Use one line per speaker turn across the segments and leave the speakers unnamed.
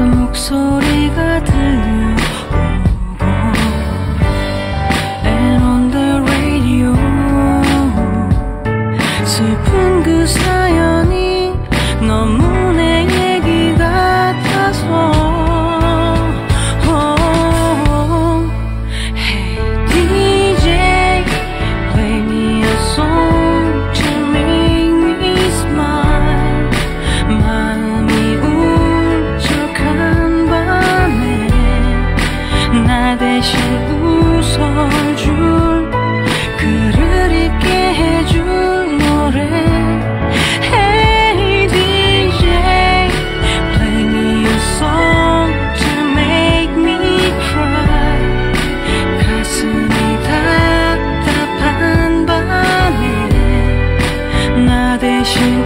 낯선 목소리가 들려오고 And on the radio 슬픈 그 사연이 너무 내 얘기 같아서 Hey DJ play me a song to make me smile 마음이 울적한 밤에 나 대신 웃어줄 글을 읽게 해줄 노래 Hey DJ play me a song to make me cry 가슴이 답답한 밤에 나 대신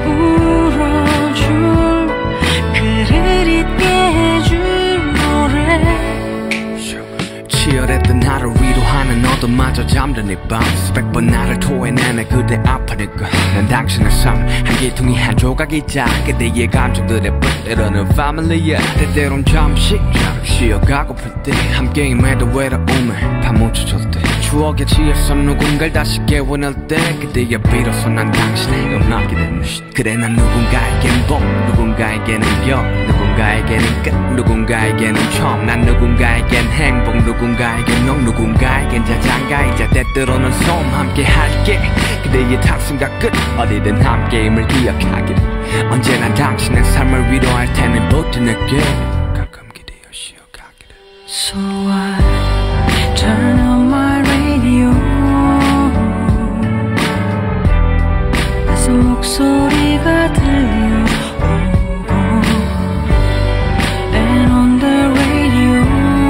울어줄 글을 잊게 해줄 노래
치열했던 나를 위로하는 너도마저 잠든 이밤 수백 번 나를 토해내네 그대 아파니까 난 당신의 삶 한 기둥이 한 조각이자 그대의 감정들에 뿌리르는 패밀리야 때때론 잠시 쉬어가고플 때 함께 임해도 외로움에 파묻혀줄 때 추억에 취해서 누군가를 다시 깨워낼 때 그때야 비로소 난 당신의 음악이 되는 그래 난 누군가에겐 봄 누군가에게는 여 누군가에게는 끝 누군가에게는 처음 난 누군가에겐 행복 누군가에겐 너 누군가에겐 자장가이자 때때로는 소음 함께 할게 그대의 탑승과 끝 어디든 함께임을 기억하기를 언제나 당신의 삶을 위로할 테니 버텨낼게 가끔 기대어 쉬어가기를
So I turn on my radio 낯선 목소리가 들려오고 And on the radio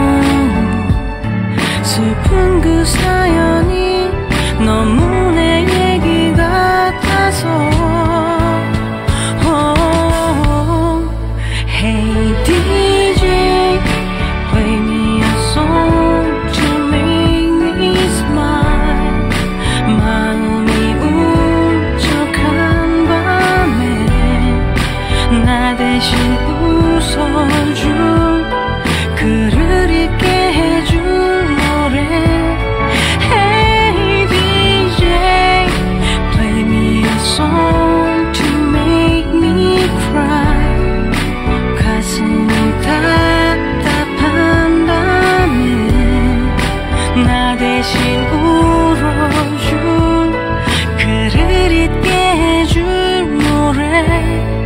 슬픈 그 사연이 너무 내 얘기 같아서 Hey DJ play me a song to make me smile 마음이 울적한 밤에 나 대신 웃어줄 글을 읽게 해줄 노래 Hey DJ play me a song to make me cry 가슴이 답답한 밤에 나 대신 울어줄 글을 잊게 해줄 노래